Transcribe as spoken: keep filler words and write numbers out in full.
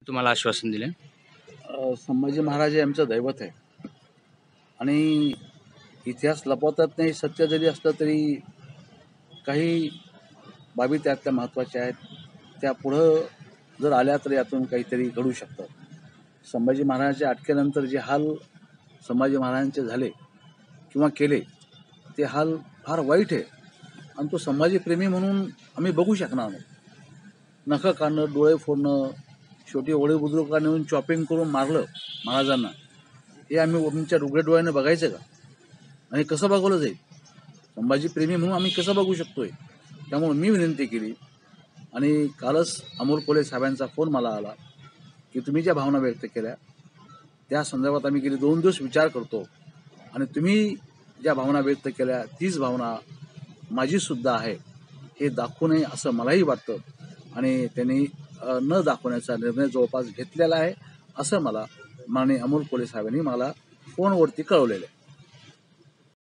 तुम्हाला आश्वासन दिले? अ, संभाजी महाराज हे आमचं दैवत आहे आणि इतिहास लपवतात नाही. सत्य जरी असलं तरी काही बाबी त्यातल्या महत्त्वाच्या आहेत. त्या पुढं जर आल्या तर यातून काहीतरी घडू शकतं. संभाजी महाराजांच्या अटकेनंतर जे हाल संभाजी महाराजांचे झाले किंवा केले ते हाल फार वाईट आहे आणि तो संभाजीप्रेमी म्हणून आम्ही बघू शकणार नाही. नखं काढणं, डोळे फोडणं, शेवटी वडील बुजुर्गांना नेऊन चॉपिंग करून मारलं महाराजांना, हे आम्ही आमच्या उघड्या डोळ्याने बघायचं का? आणि कसं बघवलं जाईल? संभाजी प्रेमी म्हणून आम्ही कसं बघू शकतोय? त्यामुळे मी विनंती केली आणि कालच अमोल कोल्हे साहेबांचा फोन मला आला की तुम्ही ज्या भावना व्यक्त केल्या त्या संदर्भात आम्ही गेले दोन दिवस विचार करतो आणि तुम्ही ज्या भावना व्यक्त केल्या तीच भावना माझीसुद्धा आहे हे दाखवू नये असं मलाही वाटतं आणि त्यांनी न दाखवण्याचा निर्णय जवळपास घेतलेला आहे असं मला माननीय अमोल कोल्हे साहेबांनी मला फोनवरती कळवलेलं आहे.